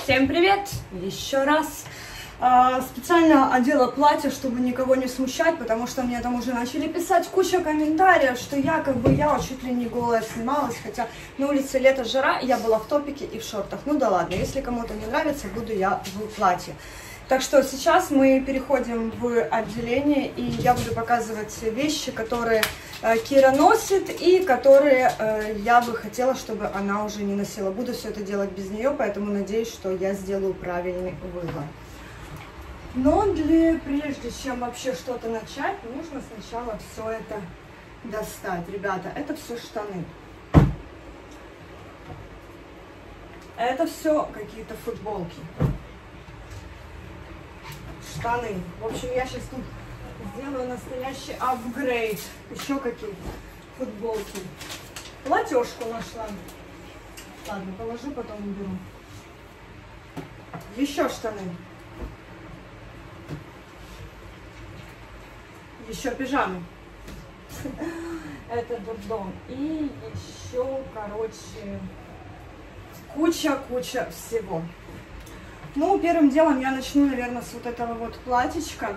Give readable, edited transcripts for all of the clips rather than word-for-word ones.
Всем привет! Еще раз. Специально одела платье, чтобы никого не смущать, потому что мне там уже начали писать куча комментариев, что якобы я чуть ли не голая снималась, хотя на улице лето, жара, я была в топике и в шортах. Ну да ладно, если кому-то не нравится, буду я в платье. Так что сейчас мы переходим в отделение, и я буду показывать вещи, которые Кира носит, и которые я бы хотела, чтобы она уже не носила. Буду все это делать без нее, поэтому надеюсь, что я сделаю правильный выбор. Но прежде чем вообще что-то начать, нужно сначала все это достать. Ребята, это все штаны. Это все какие-то футболки. Штаны. В общем, я сейчас тут сделаю настоящий апгрейд. Еще какие-то футболки. Платежку нашла. Ладно, положу, потом уберу. Еще штаны. Еще пижамы. Это дурдом. И еще, короче, куча всего. Ну, первым делом я начну, наверное, с вот этого вот платьечка.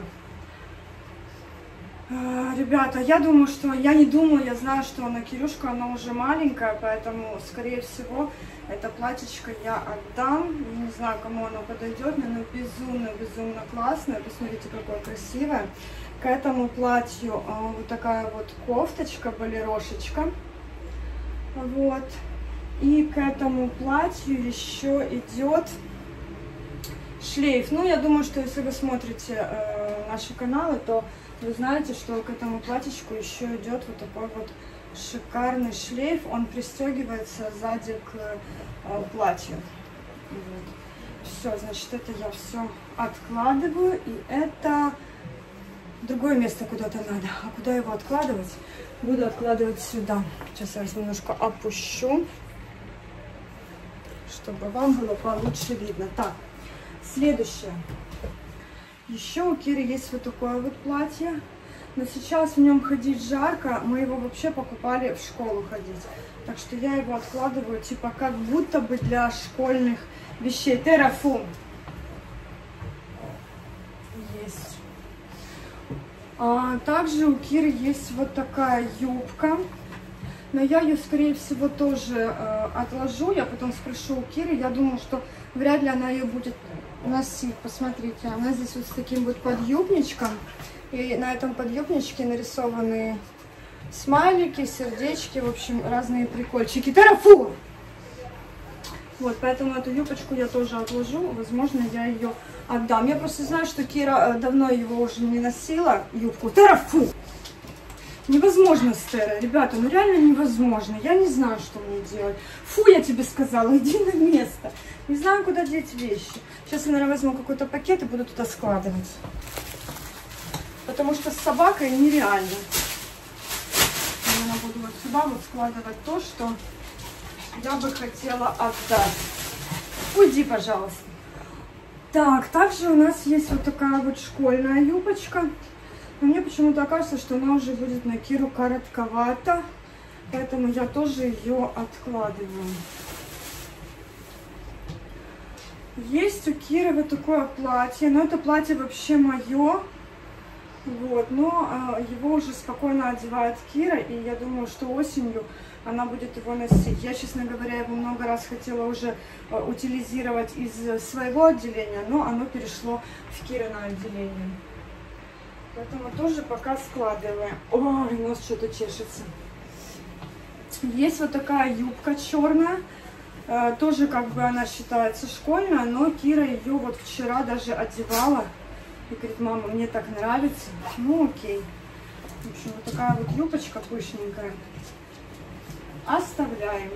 Ребята, я думаю, что... Я не думаю, я знаю, что на Кирюшку она уже маленькая, поэтому, скорее всего, это платьечко я отдам. Я не знаю, кому оно подойдет, но оно безумно классное. Посмотрите, какое красивое. К этому платью вот такая вот кофточка, балерошечка. Вот. И к этому платью еще идет шлейф. Ну, я думаю, что если вы смотрите наши каналы, то вы знаете, что к этому платьечку еще идет вот такой вот шикарный шлейф. Он пристегивается сзади к платью. Вот. Все, значит, это я все откладываю. И это в другое место куда-то надо. А куда его откладывать? Буду откладывать сюда. Сейчас я вас немножко опущу, чтобы вам было получше видно. Так, следующее. Еще у Киры есть вот такое вот платье. Но сейчас в нем ходить жарко. Мы его вообще покупали в школу ходить. Так что я его откладываю, типа, как будто бы для школьных вещей. Терафу. Есть. Также у Киры есть вот такая юбка. Но я ее, скорее всего, тоже отложу. Я потом спрошу у Киры. Я думаю, что вряд ли она ее будет носить. Посмотрите, она здесь вот с таким вот подъюбничком. И на этом подъюбничке нарисованы смайлики, сердечки, в общем, разные прикольчики. Терафу! Вот, поэтому эту юбочку я тоже отложу. Возможно, я ее отдам. Я просто знаю, что Кира давно его уже не носила, юбку. Терафу! Невозможно с Терой, ребята, ну реально невозможно. Я не знаю, что мне делать. Фу, я тебе сказала, иди на место. Не знаю, куда деть вещи. Сейчас я, наверное, возьму какой-то пакет и буду туда складывать. Потому что с собакой нереально. Я буду вот сюда вот складывать то, что я бы хотела отдать. Уйди, пожалуйста. Так, также у нас есть вот такая вот школьная юбочка. Но мне почему-то кажется, что она уже будет на Киру коротковата. Поэтому я тоже ее откладываю. Есть у Киры вот такое платье. Но это платье вообще мое. Вот, но его уже спокойно одевает Кира. И я думаю, что осенью она будет его носить. Я, честно говоря, его много раз хотела уже утилизировать из своего отделения. Но оно перешло в Кирина отделение. Поэтому тоже пока складываем. Ой, у нас что-то чешется. Есть вот такая юбка черная. Тоже как бы она считается школьная, но Кира ее вот вчера даже одевала. И говорит, мама, мне так нравится. Ну окей. В общем, вот такая вот юбочка пышненькая. Оставляем.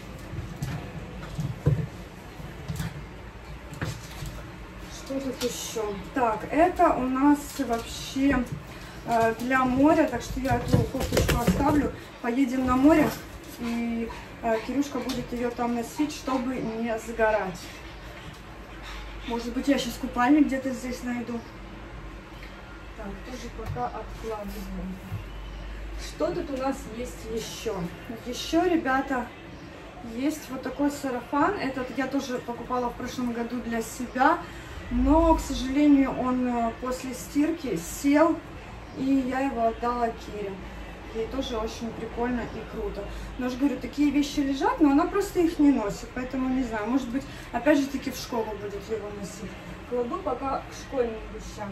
Что тут еще? Так, это у нас вообще для моря, так что я эту кофточку оставлю. Поедем на море, и Кирюшка будет ее там носить, чтобы не загорать. Может быть, я сейчас купальник где-то здесь найду. Так, тоже пока откладываем. Что тут у нас есть еще? Еще, ребята, Есть вот такой сарафан. Этот я тоже покупала в прошлом году для себя. Но, к сожалению, он после стирки сел. И я его отдала Кире. Ей тоже очень прикольно и круто. Но, я же говорю, такие вещи лежат, но она просто их не носит. Поэтому, не знаю, может быть, опять же таки в школу будет его носить. Кладу пока к школьным вещам.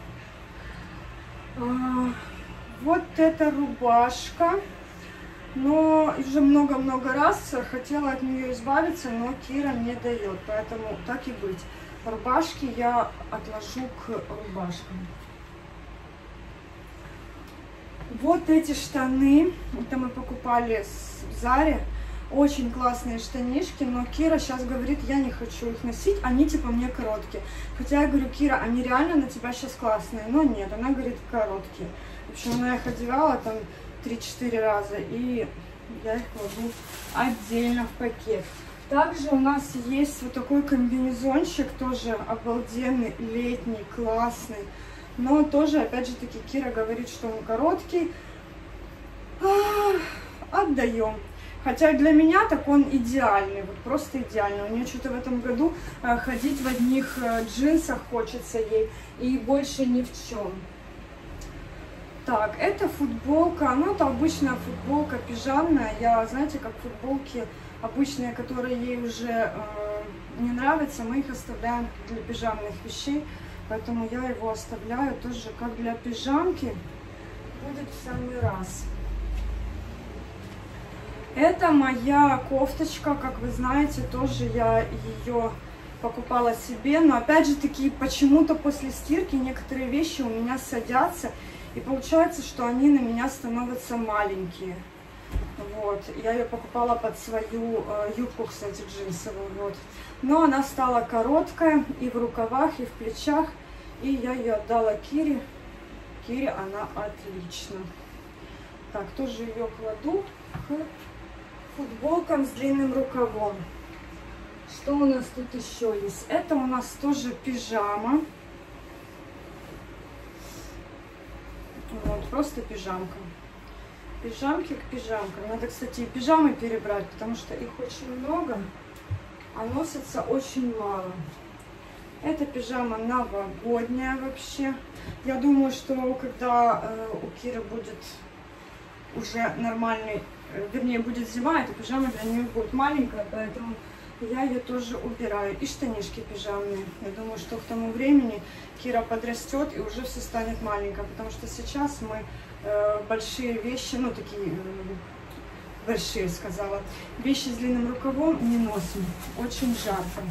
Вот эта рубашка. Но уже много-много раз хотела от нее избавиться, но Кира не дает. Поэтому так и быть. Рубашки я отложу к рубашкам. Вот эти штаны, это мы покупали в Заре, очень классные штанишки, но Кира сейчас говорит, я не хочу их носить, они типа мне короткие. Хотя я говорю, Кира, они реально на тебя сейчас классные, но нет, она говорит, короткие. В общем, она их одевала там 3-4 раза, и я их кладу отдельно в пакет. Также у нас есть вот такой комбинезончик, тоже обалденный, летний, классный. Но тоже, опять же таки, Кира говорит, что он короткий. Отдаем. Хотя для меня так он идеальный, вот просто идеальный. У нее что-то в этом году ходить в одних джинсах хочется ей и больше ни в чем. Так, это футболка, ну это обычная футболка пижамная. Я, знаете, как футболки обычные, которые ей уже не нравятся, мы их оставляем для пижамных вещей. Поэтому я его оставляю тоже как для пижамки. Будет в самый раз. Это моя кофточка, как вы знаете, тоже я ее покупала себе. Но опять же таки, почему-то после стирки некоторые вещи у меня садятся. И получается, что они на меня становятся маленькие. Вот. Я ее покупала под свою юбку, кстати, джинсовую. Вот. Но она стала короткая и в рукавах, и в плечах. И я ее отдала Кире. Кире она отлично. Так, тоже ее кладу к футболкам с длинным рукавом. Что у нас тут еще есть? Это у нас тоже пижама. Вот, просто пижамка. Пижамки к пижамкам. Надо, кстати, и пижамы перебрать, потому что их очень много, а носится очень мало. Эта пижама новогодняя вообще. Я думаю, что когда у Киры будет уже нормальный, вернее, будет зима, эта пижама для нее будет маленькая, поэтому я ее тоже убираю. И штанишки пижамные. Я думаю, что к тому времени Кира подрастет и уже все станет маленькая, потому что сейчас мы большие вещи, ну такие большие, сказала, вещи с длинным рукавом не носим. Очень жарко.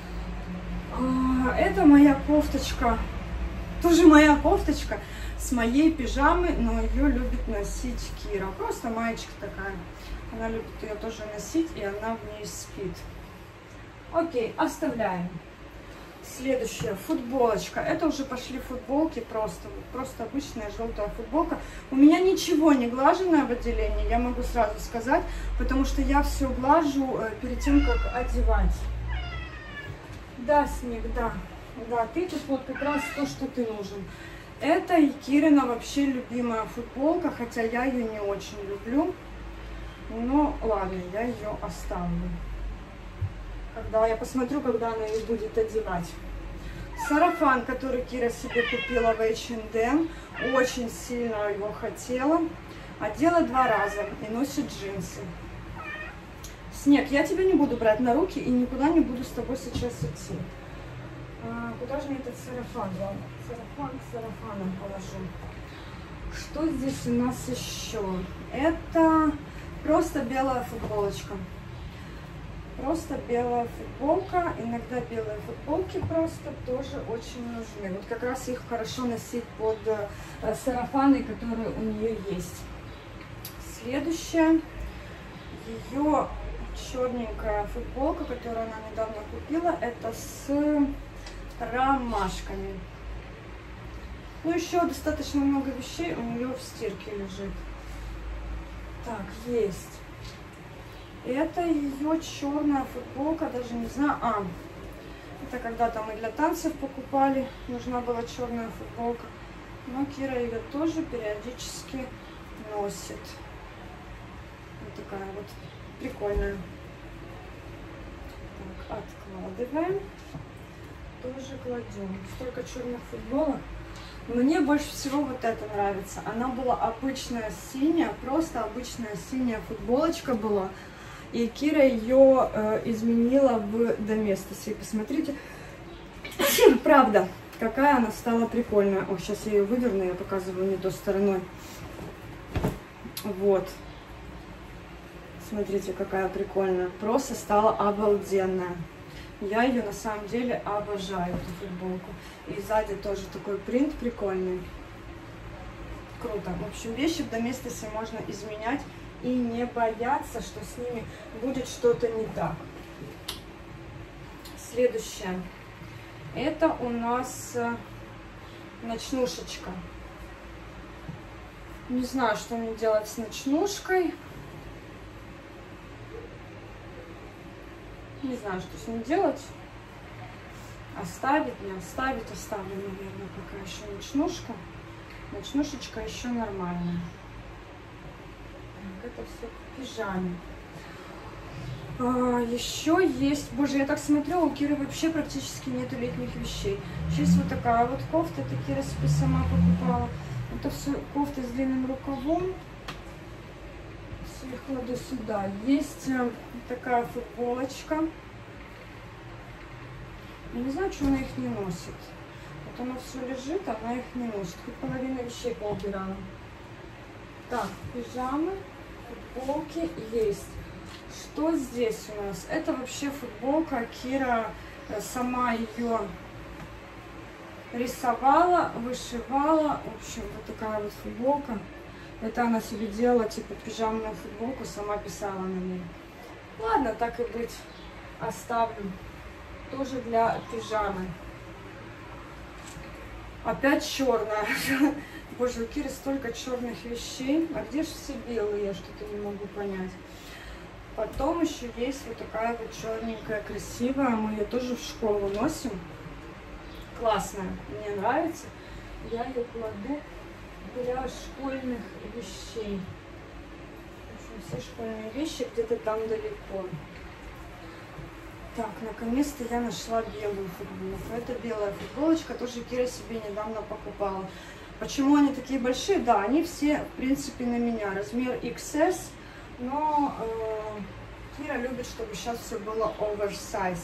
Это моя кофточка, тоже моя кофточка с моей пижамы, но ее любит носить Кира. Просто маечка такая. Она любит ее тоже носить, и она в ней спит. Окей, оставляем. Следующая футболочка. Это уже пошли футболки просто обычная желтая футболка. У меня ничего не глаженное в отделении, я могу сразу сказать, потому что я все глажу перед тем, как одевать. Да, Снег, да. Да, ты тут вот как раз то, что ты нужен. Это и Кирина вообще любимая футболка, хотя я ее не очень люблю. Но ладно, я ее оставлю. Когда я посмотрю, когда она ее будет одевать. Сарафан, который Кира себе купила в H&M. Очень сильно его хотела. Одела 2 раза и носит джинсы. Снег, я тебя не буду брать на руки и никуда не буду с тобой сейчас идти. Куда же мне этот сарафан? Сарафан к сарафану положу. Что здесь у нас еще? Это просто белая футболочка. Просто белая футболка. Иногда белые футболки просто тоже очень нужны. Вот как раз их хорошо носить под сарафаны, которые у нее есть. Следующая. Ее черненькая футболка, которую она недавно купила. Это с ромашками. Ну, еще достаточно много вещей у нее в стирке лежит. Так, есть. Это ее черная футболка, даже не знаю. Это когда-то мы для танцев покупали. Нужна была черная футболка. Но Кира ее тоже периодически носит. Вот такая вот прикольная. откладываем. Тоже кладем. Столько черных футболок. Мне больше всего вот это нравится. Она была обычная синяя, просто обычная синяя футболочка была. И Кира ее изменила в Доместосе. Посмотрите, правда, какая она стала прикольная. О, сейчас я ее выверну, я показываю не той стороной. Вот. Смотрите, какая прикольная. Просто стала обалденная. Я ее на самом деле обожаю, эту футболку. И сзади тоже такой принт прикольный. Круто. В общем, вещи в Доместосе можно изменять и не бояться, что с ними будет что-то не так. Следующее. Это у нас ночнушечка. Не знаю, что мне делать с ночнушкой. Не знаю, что с ним делать. Оставить, не оставить. Оставлю, наверное, пока еще ночнушка. Ночнушечка еще нормальная. Так, это все в пижаме. Еще есть, боже, я так смотрю, у Киры вообще практически нету летних вещей. Есть вот такая вот кофта, это Кира себе сама покупала. Это все кофта с длинным рукавом. Все их кладу сюда. Есть такая футболочка. Я не знаю, что она их не носит. Вот она все лежит, она их не носит. Хоть половина вещей поубирала. Так, пижамы, футболки есть. Что здесь у нас? Это вообще футболка. Кира сама ее рисовала, вышивала. В общем, вот такая вот футболка. Это она себе делала, типа, пижамную футболку, сама писала на ней. Ладно, так и быть, оставлю. Тоже для пижамы. Опять черная. Боже, у Киры столько черных вещей. А где же все белые? Я что-то не могу понять. Потом еще есть вот такая вот черненькая, красивая. Мы ее тоже в школу носим. Классная. Мне нравится. Я ее кладу для школьных вещей. В общем, все школьные вещи где-то там далеко. Так, наконец-то я нашла белую футболку. Это белая футболочка, тоже Кира себе недавно покупала. Почему они такие большие? Да, они все, в принципе, на меня. Размер XS, но Кира любит, чтобы сейчас все было oversize.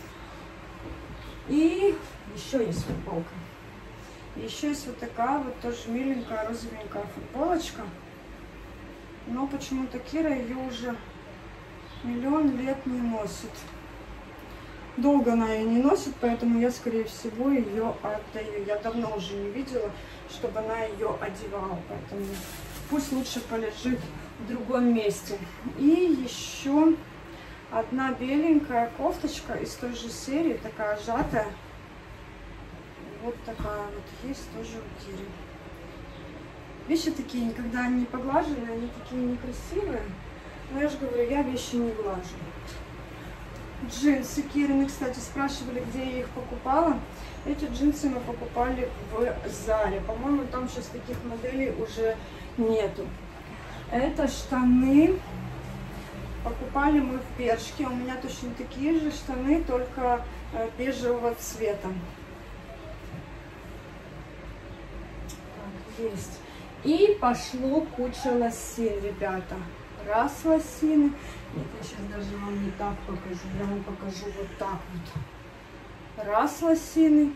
И еще есть футболка. Еще есть вот такая вот тоже миленькая розовенькая футболочка. Но почему-то Кира ее уже миллион лет не носит. Долго она ее не носит, поэтому я, скорее всего, ее отдаю. Я давно уже не видела, чтобы она ее одевала, поэтому пусть лучше полежит в другом месте. И еще одна беленькая кофточка из той же серии, такая сжатая. Вот такая вот есть тоже у Кири. Вещи такие, когда они поглажены, они такие некрасивые. Но я же говорю, я вещи не глажу. Джинсы Кирины, кстати, спрашивали, где я их покупала. Эти джинсы мы покупали в Заре. По-моему, там сейчас таких моделей уже нету. Это штаны. Покупали мы в Бершке. У меня точно такие же штаны, только бежевого цвета. Так, есть. И пошло куча лосин, ребята. Раз лосины. Нет, я сейчас даже вам не так покажу. Я вам покажу вот так вот. Раз лосины.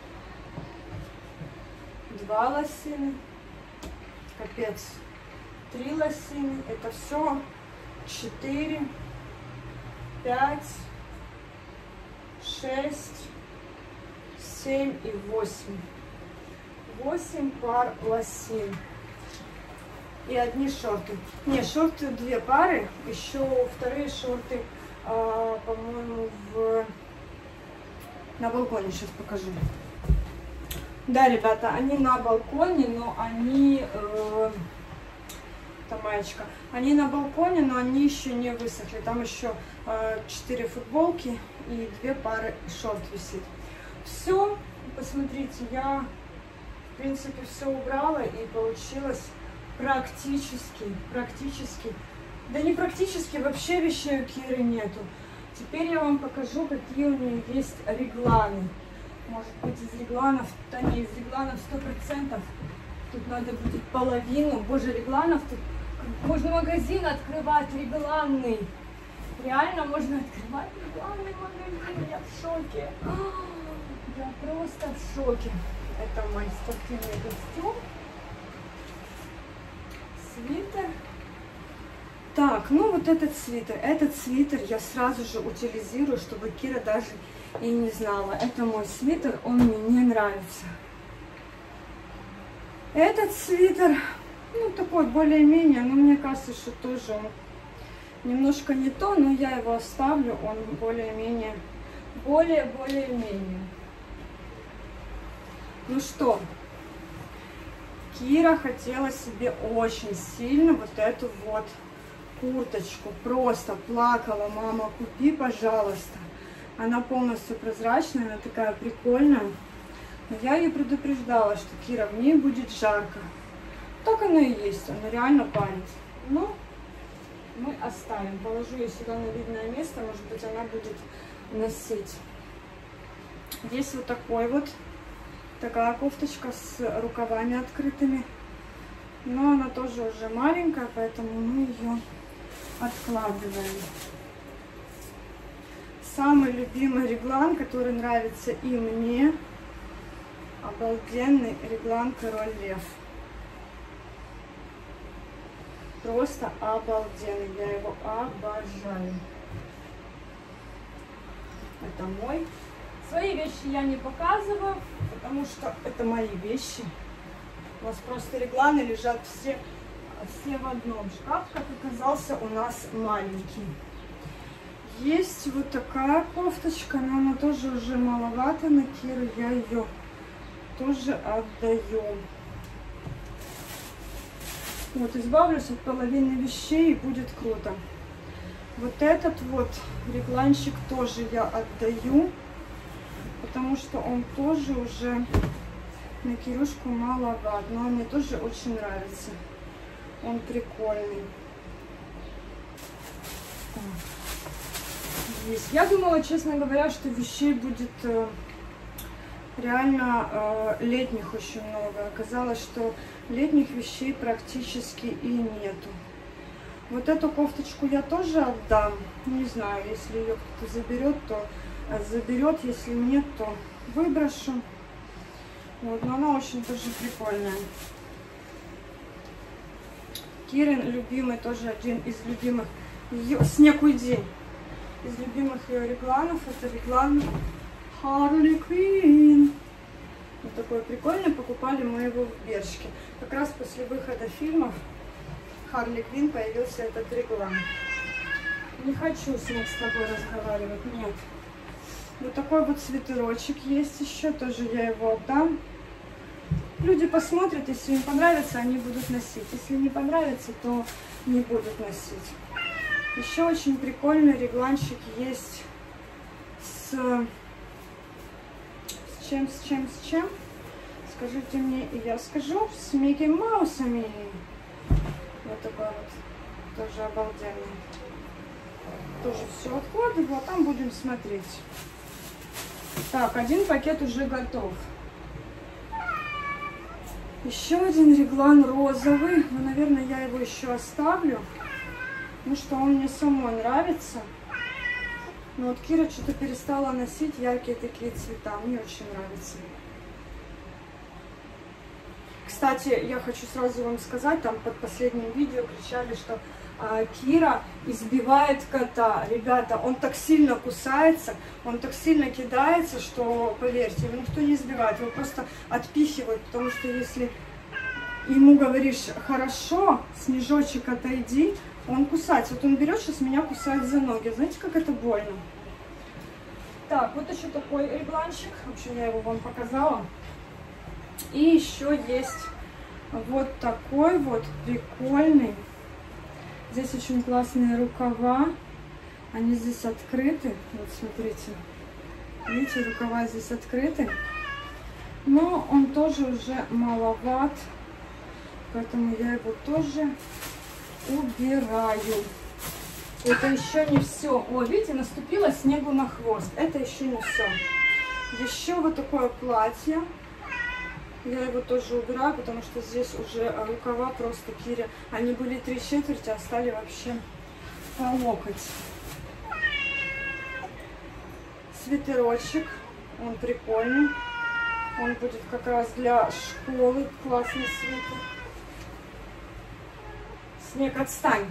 Два лосины. Капец. 3 лосины. Это все 4, 5, 6, 7 и 8. 8 пар лосин. И одни шорты. Не, шорты 2 пары. Еще вторые шорты, по-моему, на балконе. Сейчас покажу. Да, ребята, они на балконе, но они... Маечка. Они на балконе, но они еще не высохли. Там еще 4 футболки и 2 пары шорт висит. Все, посмотрите, я в принципе все убрала и получилось практически, да не практически, вообще вещей у Киры нету. Теперь я вам покажу, какие у нее есть регланы. Может быть, из регланов, да не, из регланов 100%. Тут надо будет половину. Боже, регланов тут можно магазин открывать регланный. Реально можно открывать регланный магазин. Я в шоке. Я просто в шоке. Это мой спортивный костюм. Свитер. Так, ну вот этот свитер. Этот свитер я сразу же утилизирую, чтобы Кира даже и не знала. Это мой свитер, он мне не нравится. Этот свитер, ну такой более-менее, но мне кажется, что тоже он немножко не то, но я его оставлю, он более-менее, более-менее. Ну что, Кира хотела себе очень сильно вот эту вот курточку. Просто плакала: мама, купи, пожалуйста. Она полностью прозрачная, она такая прикольная. Но я ее предупреждала, что Кира, в ней будет жарко. Так оно и есть, она реально палит. Но мы оставим. Положу ее сюда на видное место, может быть, она будет носить. Здесь вот такой вот. Такая кофточка с рукавами открытыми. Но она тоже уже маленькая, поэтому мы ее откладываем. Самый любимый реглан, который нравится и мне. Обалденный реглан Король Лев. Просто обалденный. Я его обожаю. Это мой. Свои вещи я не показываю, потому что это мои вещи. У нас просто регланы лежат все в одном. Шкаф, как оказался, у нас маленький. Есть вот такая кофточка, но она тоже уже маловато на Киру. Я ее тоже отдаю. Вот, избавлюсь от половины вещей, и будет круто. Вот этот вот регланчик тоже я отдаю, потому что он тоже уже на Кирюшку маловат, но он мне тоже очень нравится. Он прикольный. Так. Есть. Я думала, честно говоря, что вещей будет реально летних очень много. Оказалось, что летних вещей практически и нету. Вот эту кофточку я тоже отдам. Не знаю, если ее кто-то заберет, то заберет. Если нет, то выброшу. Вот, но она очень тоже прикольная. Кирин любимый, тоже один из любимых. Снег, уйди. Из любимых ее регланов. Это реглан Харли Квинн. Вот такой прикольный. Покупали мы его в Бершке. Как раз после выхода фильмов Харли Квинн появился этот реглан. Не хочу с ней с тобой разговаривать, нет. Вот такой вот свитерочек есть еще, тоже я его отдам. Люди посмотрят, если им понравится, они будут носить. Если не понравится, то не будут носить. Еще очень прикольный регланчик есть с чем? Скажите мне, и я скажу. С Микки Маусами. Вот такой вот. Тоже обалденный. Тоже все откладываю, а там будем смотреть. Так, один пакет уже готов. Еще один реглан розовый. Ну, наверное, я его еще оставлю. Ну что, он мне самой нравится. Но вот Кира что-то перестала носить яркие такие цвета. Мне очень нравится. Кстати, я хочу сразу вам сказать, там под последним видео кричали, что Кира избивает кота. Ребята, он так сильно кусается, он так сильно кидается, что, поверьте, его никто не избивает, его просто отпихивают, потому что если ему говоришь: хорошо, Снежочек, отойди, он кусается. Вот он берет, сейчас меня кусает за ноги. Знаете, как это больно? Так, вот еще такой регланчик. В общем, я его вам показала. И еще есть вот такой вот прикольный. Здесь очень классные рукава. Они здесь открыты. Вот смотрите. Видите, рукава здесь открыты. Но он тоже уже маловат. Поэтому я его тоже убираю. Это еще не все. О, видите, наступило снегу на хвост. Это еще не все. Еще вот такое платье. Я его тоже убираю, потому что здесь уже рукава просто Кире. Они были 3/4, а стали вообще по локоть. Свитерочек. Он прикольный. Он будет как раз для школы. Классный свитер. Снег, отстань.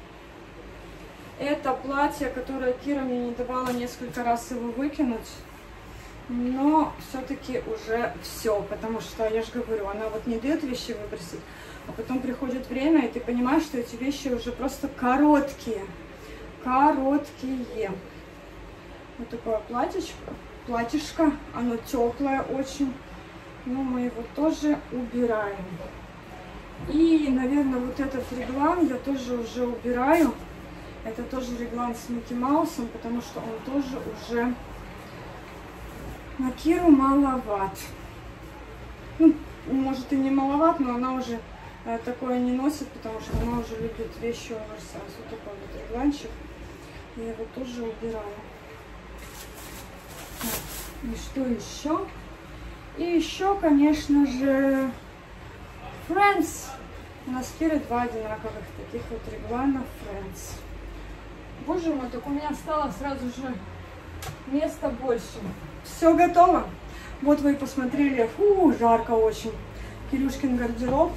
Это платье, которое Кира мне не давала несколько раз его выкинуть. Но все-таки уже все, потому что, я же говорю, она вот не дает вещи выбросить, а потом приходит время, и ты понимаешь, что эти вещи уже просто короткие. Короткие. Вот такое платьишко, оно теплое очень, но мы его тоже убираем. И, наверное, вот этот реглан я тоже уже убираю. Это тоже реглан с Микки Маусом, потому что он тоже уже на Киру маловат. Ну, может и не маловат, но она уже такое не носит, потому что она уже любит вещи оверсайз. Вот такой вот регланчик. Я его тоже убираю. И что еще? И еще, конечно же, Friends. У нас с Кирой два одинаковых таких вот реглана Friends. Боже мой, так у меня стало сразу же места больше. Все готово. Вот вы и посмотрели. Фу, жарко очень. Кирюшкин гардероб.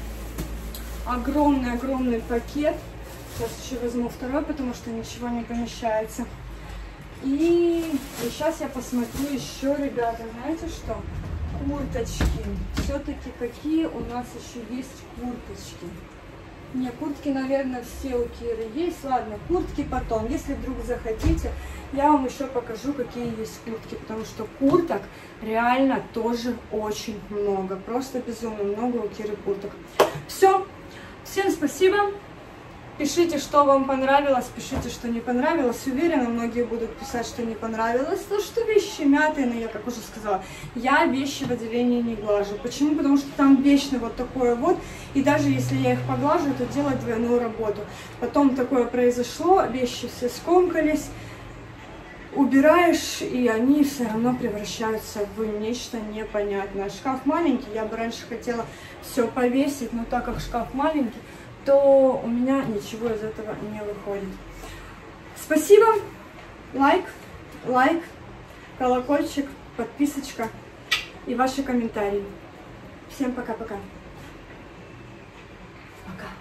Огромный пакет. Сейчас еще возьму второй, потому что ничего не помещается. И сейчас я посмотрю еще, ребята, знаете что? Курточки. Все-таки какие у нас еще есть курточки? Не, куртки, наверное, все у Киры есть. Ладно, куртки потом. Если вдруг захотите, я вам еще покажу, какие есть куртки. Потому что курток реально тоже очень много. Просто безумно много у Киры курток. Все. Всем спасибо. Пишите, что вам понравилось, пишите, что не понравилось. Уверена, многие будут писать, что не понравилось. То, что вещи мятые, но я, как уже сказала, я вещи в отделении не глажу. Почему? Потому что там вечно вот такое вот. И даже если я их поглажу, то делать двойную работу. Потом такое произошло, вещи все скомкались. Убираешь, и они все равно превращаются в нечто непонятное. Шкаф маленький, я бы раньше хотела все повесить, но так как шкаф маленький, то у меня ничего из этого не выходит. Спасибо. Лайк, колокольчик, подписочка и ваши комментарии. Всем пока-пока. Пока.